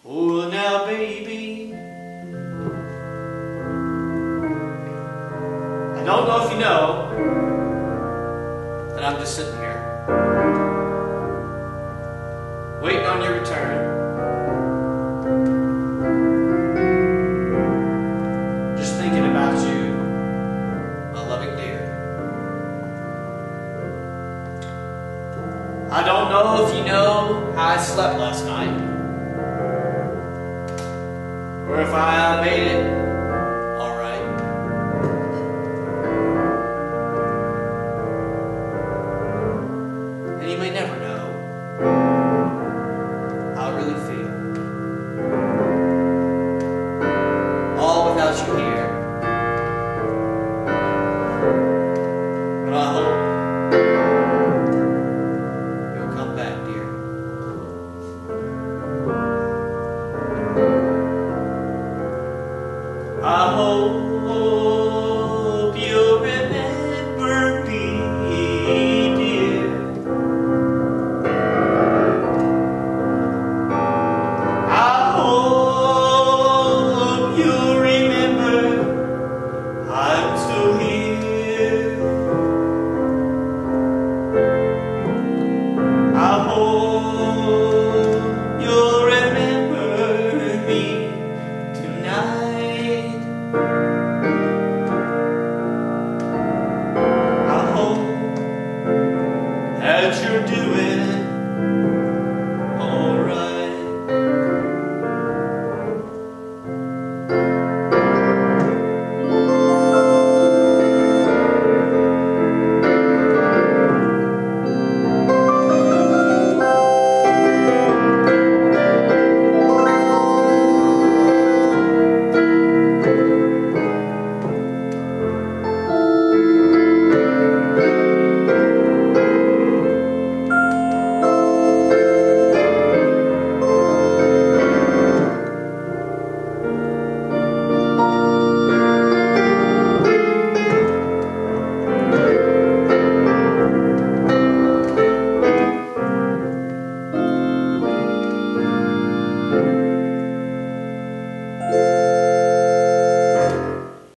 Oh, now, baby, I don't know if you know that I'm just sitting here waiting on your return, just thinking about you, my loving dear. I don't know if you know how I slept last night, or if I made it